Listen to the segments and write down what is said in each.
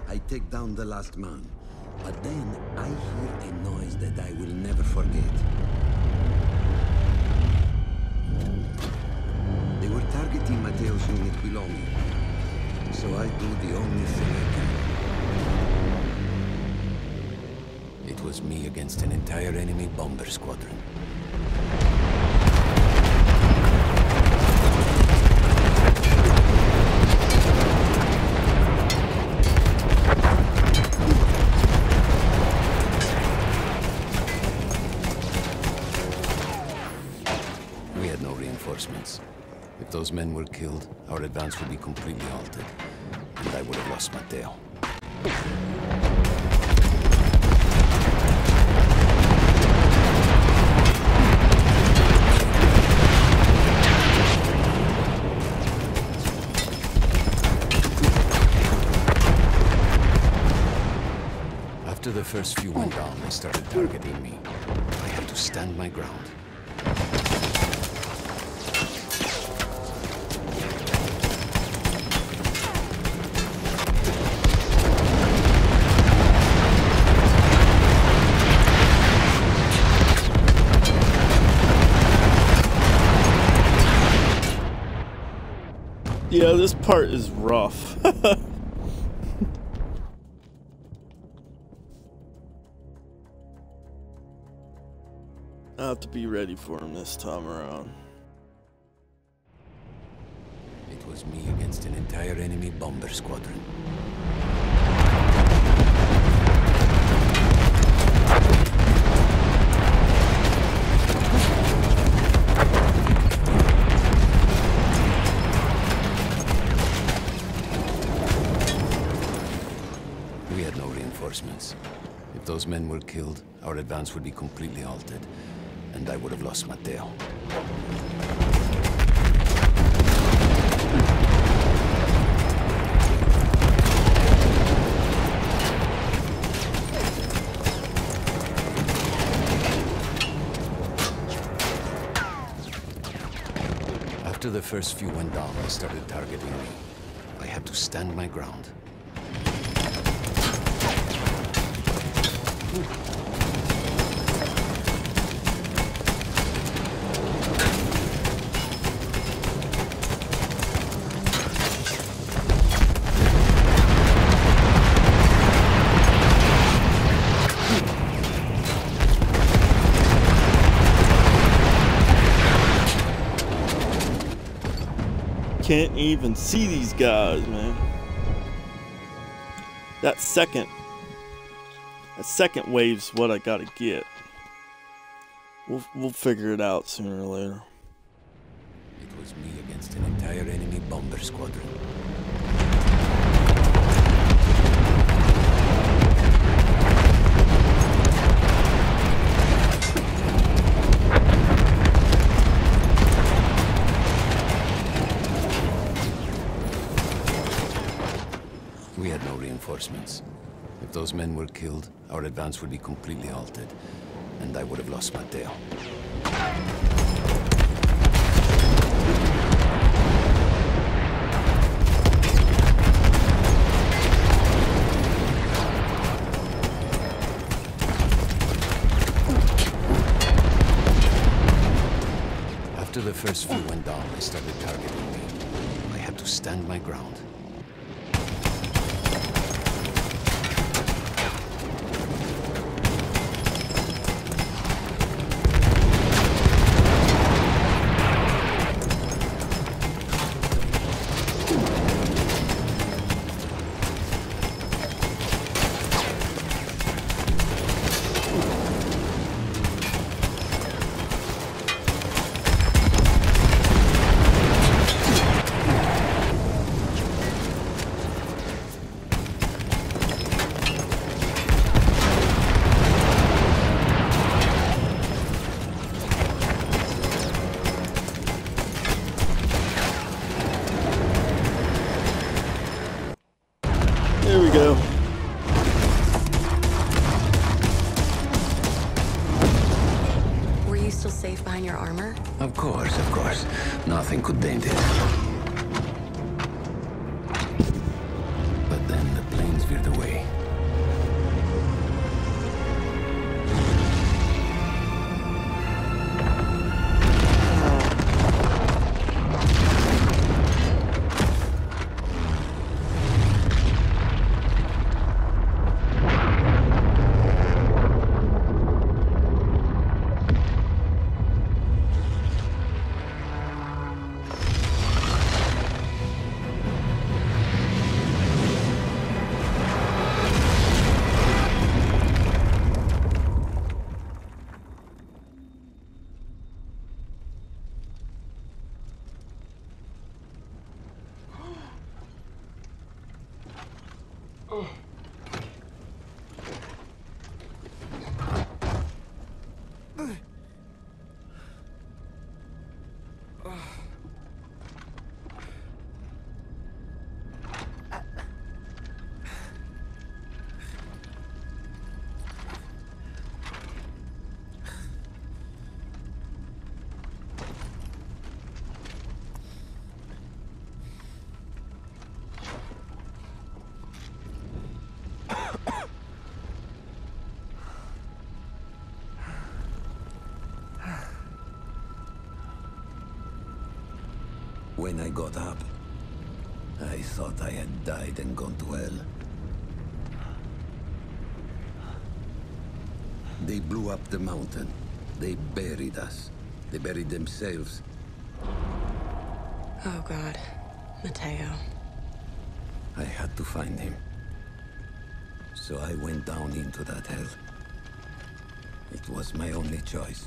I take down the last man. But then I hear a noise that I will never forget. They were targeting Matteo's unit below me. So I do the only thing I can. It was me against an entire enemy bomber squadron. We had no reinforcements. If those men were killed, our advance would be completely halted, and I would have lost Matteo. After the first few went down, they started targeting me. I had to stand my ground. Yeah, this part is rough. I have to be ready for him this time around. It was me against an entire enemy bomber squadron. We had no reinforcements. If those men were killed, our advance would be completely halted, and I would have lost Matteo. After the first few went down, they started targeting me. I had to stand my ground. Can't even see these guys, man. That second wave's what I gotta get. We'll figure it out sooner or later. It was me against an entire enemy bomber squadron. We had no reinforcements. If those men were killed, our advance would be completely halted, and I would have lost Matteo. After the first few went down, they started targeting me. I had to stand my ground. There we go. Were you still safe behind your armor? Of course, of course. Nothing could dent it. But then the planes veered away When I got up, I thought I had died and gone to hell. They blew up the mountain. They buried us. They buried themselves. Oh, God. Mateo. I had to find him. So I went down into that hell. It was my only choice.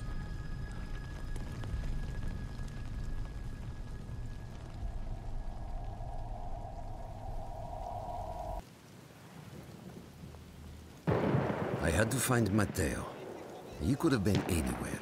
I had to find Mateo. He could have been anywhere.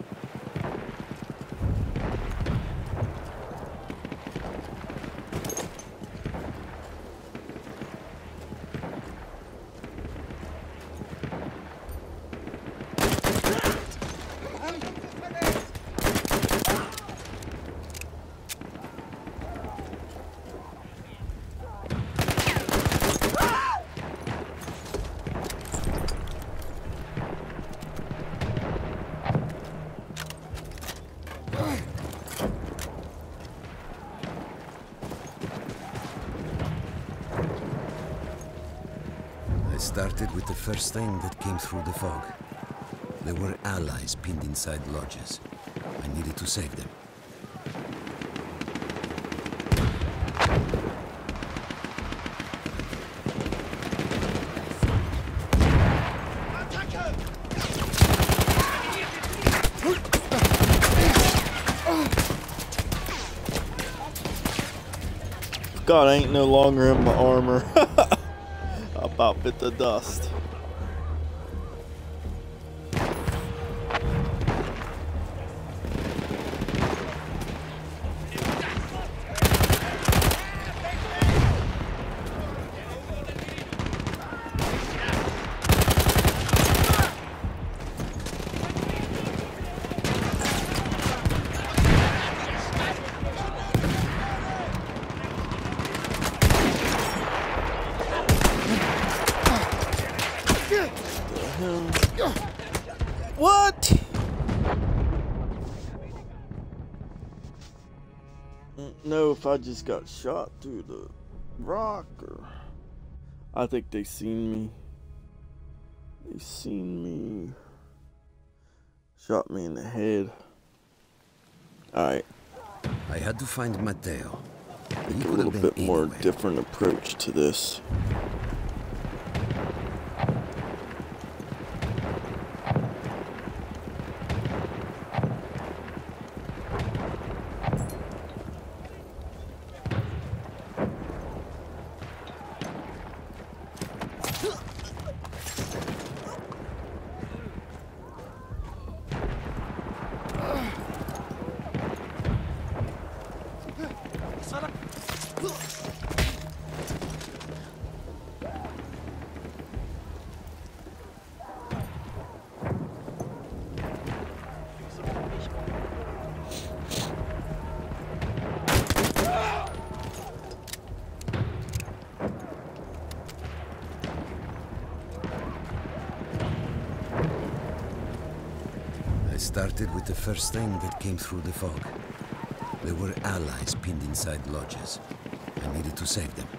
Started with the first thing that came through the fog. There were allies pinned inside lodges. I needed to save them. God, I ain't no longer in my armor. About bit the dust. What? No, if I just got shot through the rock, or I think they seen me. They seen me. Shot me in the head. Alright. I had to find Mateo. A little bit more different approach to this. Started with the first thing that came through the fog. There were allies pinned inside lodges. I needed to save them.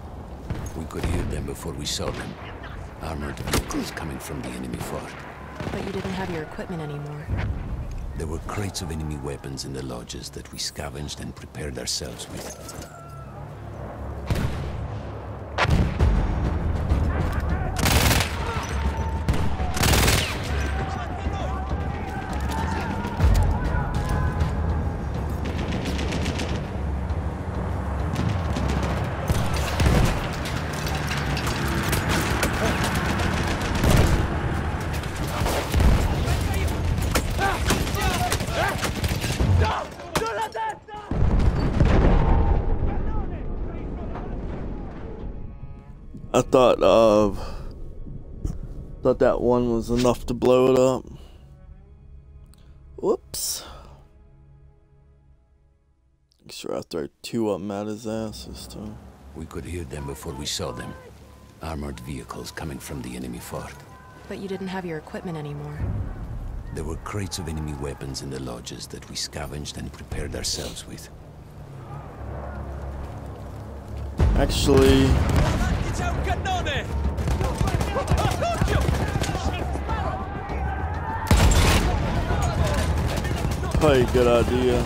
We could hear them before we saw them. Armored vehicles coming from the enemy fort. But But you didn't have your equipment anymore. There were crates of enemy weapons in the lodges that we scavenged and prepared ourselves with. I thought that one was enough to blow it up. Whoops. Make sure I throw two up at his ass this time. We could hear them before we saw them. Armored vehicles coming from the enemy fort. But you didn't have your equipment anymore. There were crates of enemy weapons in the lodges that we scavenged and prepared ourselves with. Actually, probably a good idea.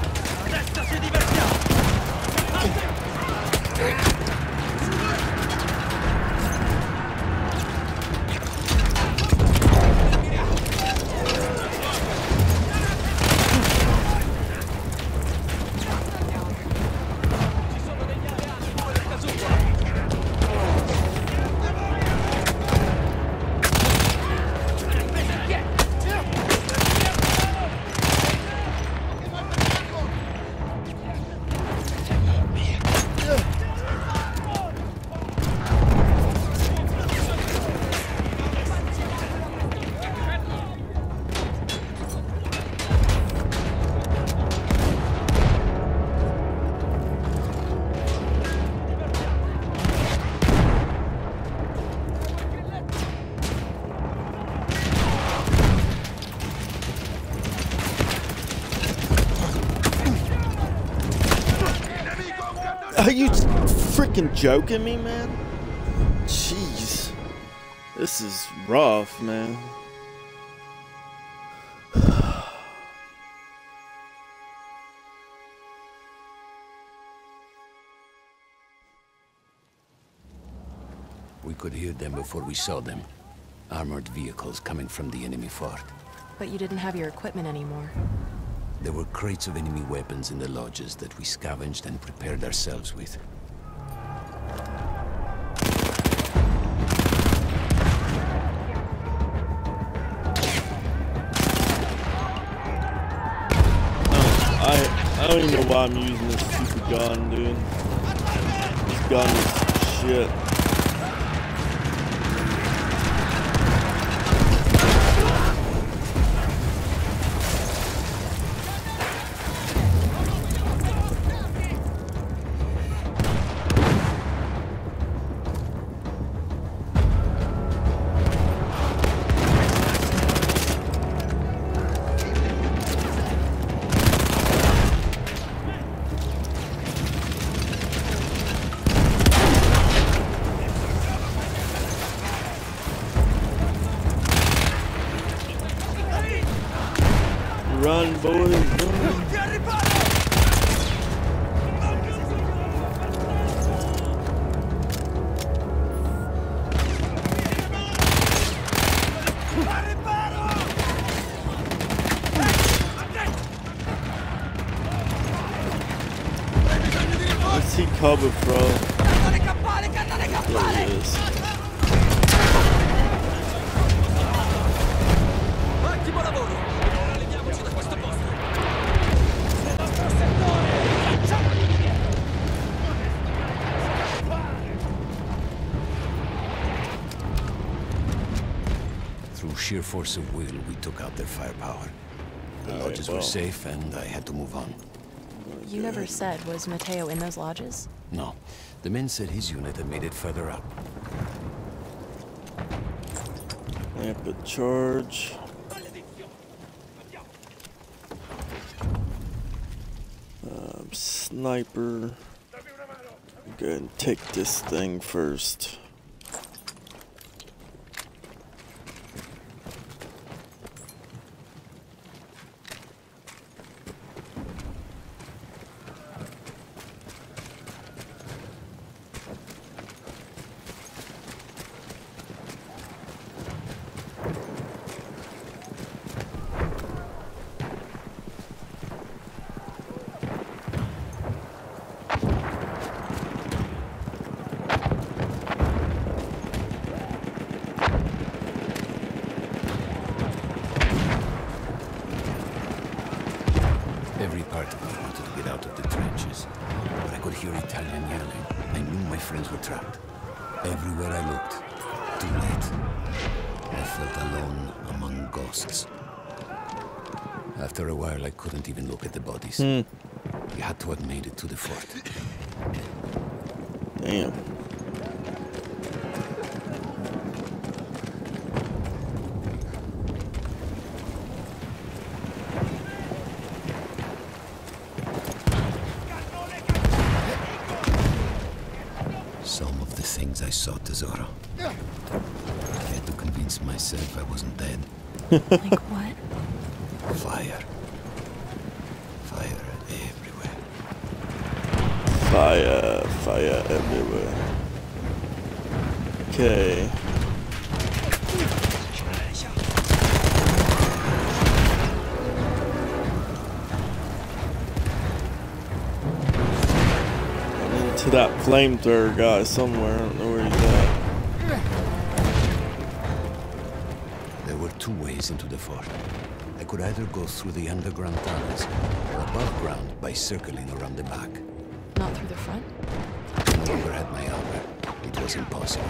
Are you freaking joking me, man? Jeez. This is rough, man. We could hear them before we saw them. Armored vehicles coming from the enemy fort. But you didn't have your equipment anymore. There were crates of enemy weapons in the lodges that we scavenged and prepared ourselves with. I don't even know why I'm using this stupid gun, dude. This gun is shit. Run, boys, run. Where's he coming from? There he is. Through sheer force of will, we took out their firepower. The lodges were safe, and I had to move on. You never said, was Mateo in those lodges? No. The men said his unit had made it further out. Amped charge. Sniper. Go ahead and take this thing first. Every part of me wanted to get out of the trenches, but I could hear Italian yelling. I knew my friends were trapped. Everywhere I looked, too late. I felt alone among ghosts. After a while, I couldn't even look at the bodies. We had to have made it to the fort. Damn. Some of the things I saw, Tesoro. I had to convince myself I wasn't dead. Like what? Fire. Fire everywhere. Fire everywhere. Okay. I'm into that flamethrower guy somewhere. I don't know where he's at. There were two ways into the fort. I could either go through the underground tunnels or above ground by circling around the back. Not through the front? I no longer had my armor. It was impossible.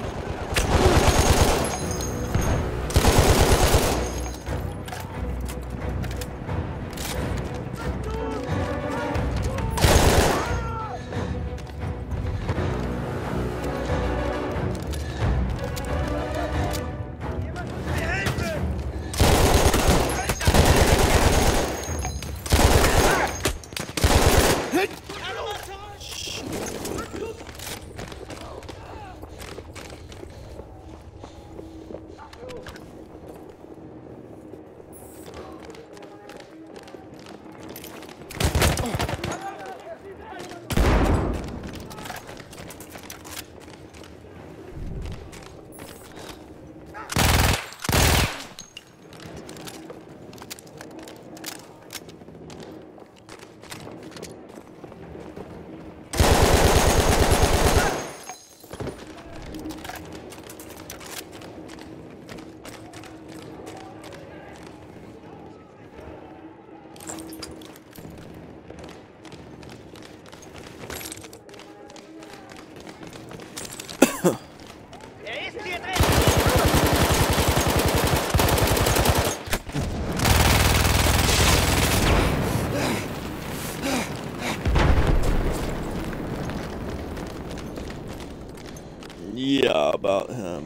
Yeah, about him.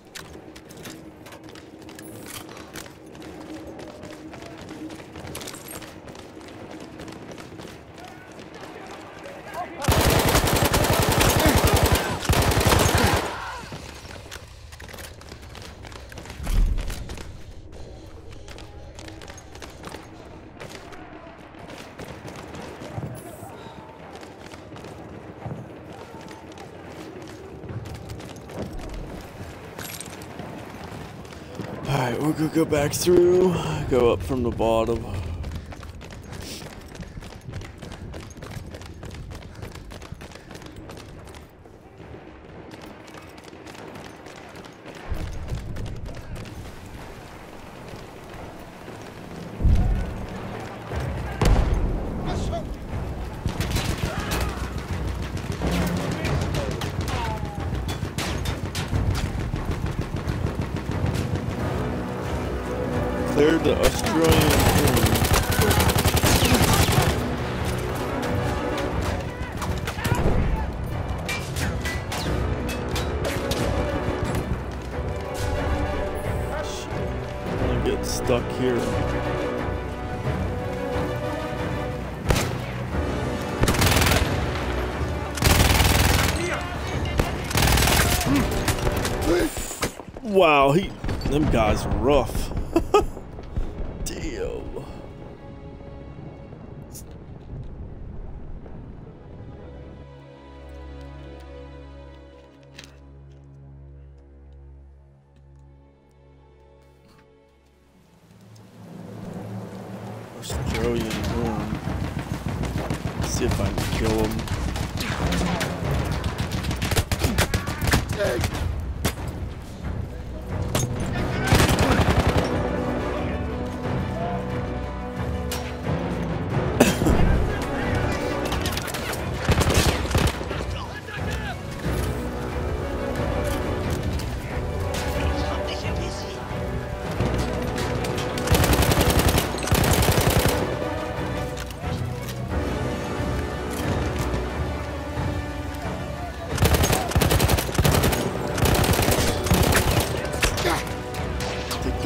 Alright, we'll go back through, go up from the bottom. Cleared the Australian thing. I'm gonna get stuck here. Wow, them guys are rough. Damn. Australian room. Let's see if I can kill him.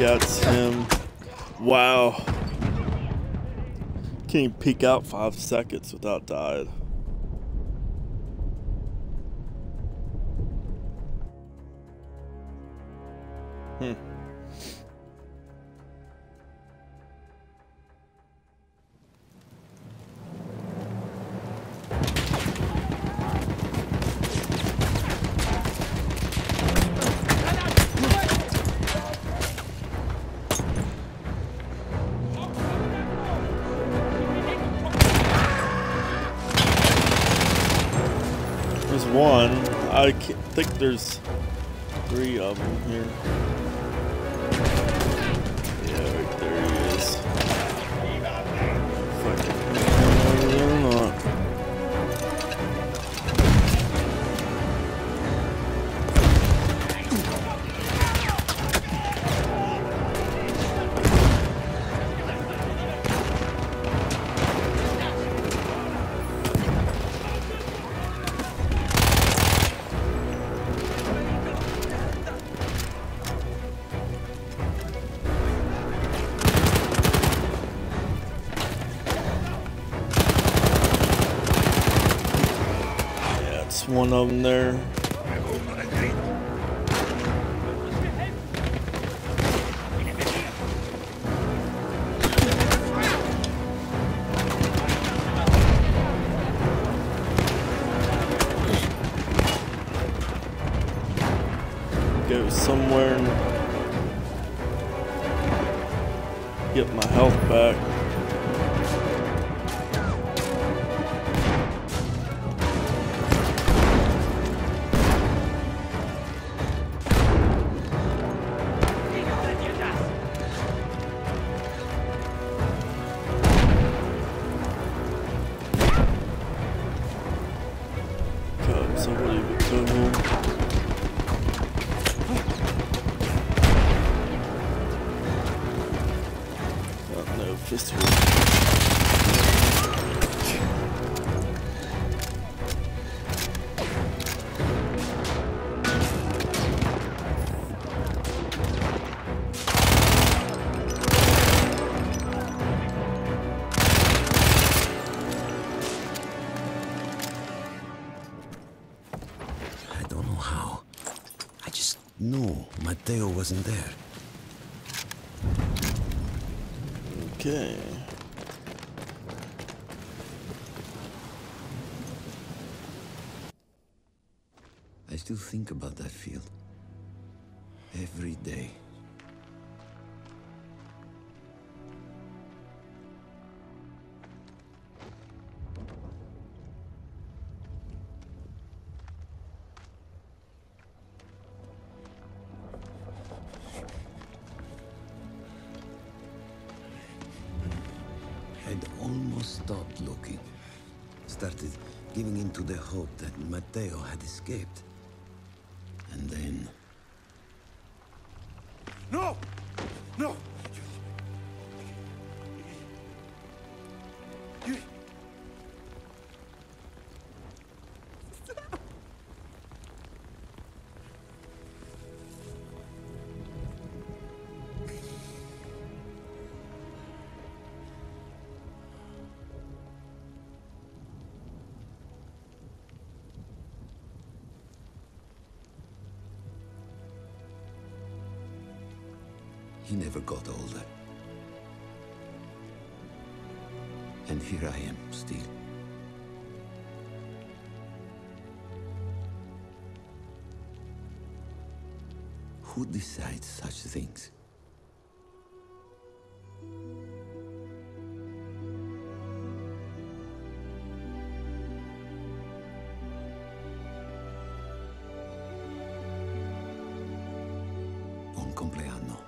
Yeah, it's him. Wow. Can't even peek out 5 seconds without dying. There's one. I think there's 3 of them here. Yeah, right there he is. Fucking or not. One of them there. Go somewhere and get my health back. Somebody would come home. Oh, no, fist hold. No, Matteo wasn't there. Okay. I still think about that field. Every day. I'd almost stopped looking. Started giving in to the hope that Matteo had escaped. And then... No! No! He never got older. And here I am, still. Who decides such things? Buon compleanno.